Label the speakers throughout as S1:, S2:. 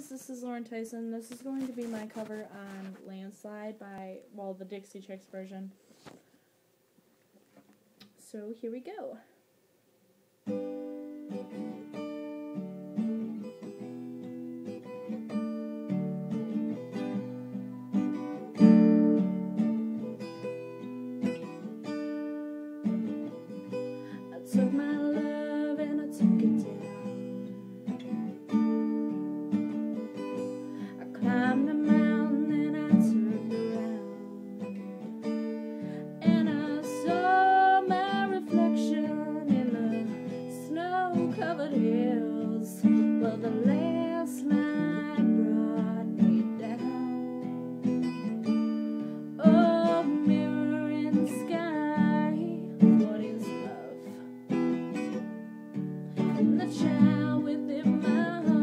S1: guys, this is Theisen. This is going to be my cover on Landslide by, well, the Dixie Chicks version. So here we go. I took my love and I took it down. Climbed the mountain and I turned around, and I saw my reflection in the snow-covered hills. Well, the landslide brought me down. Oh, mirror in the sky, what is love? And the child within my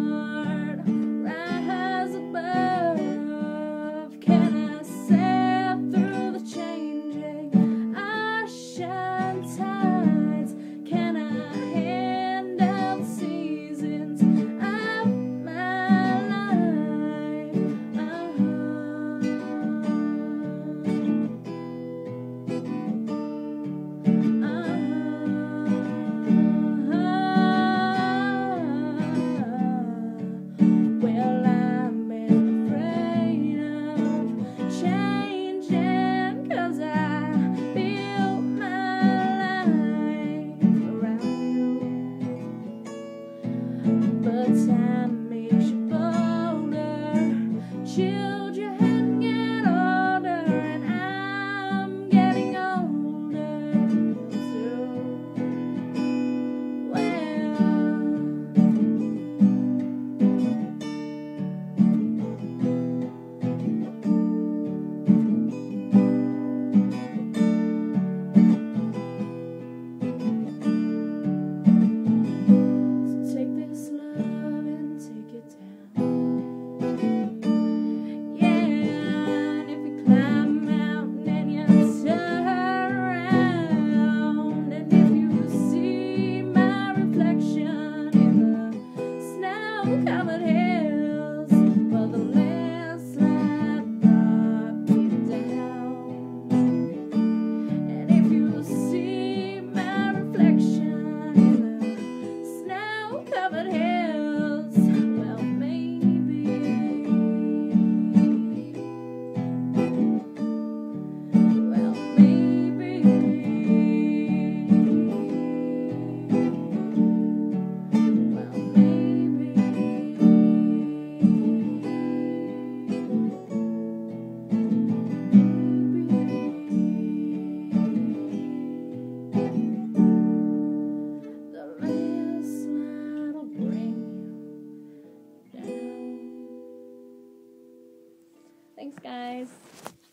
S1: time makes you bolder. Children get older, and I'm getting older too. So take this love and take it down. Yeah, and if you climb a mountain and you turn around, and if you see my reflection in the snow-covered hills, well, the landslide brought me down. And if you see my reflection in the snow-covered hills, well, maybe, well, maybe, well, maybe, the landslide will bring you down. Thanks, guys.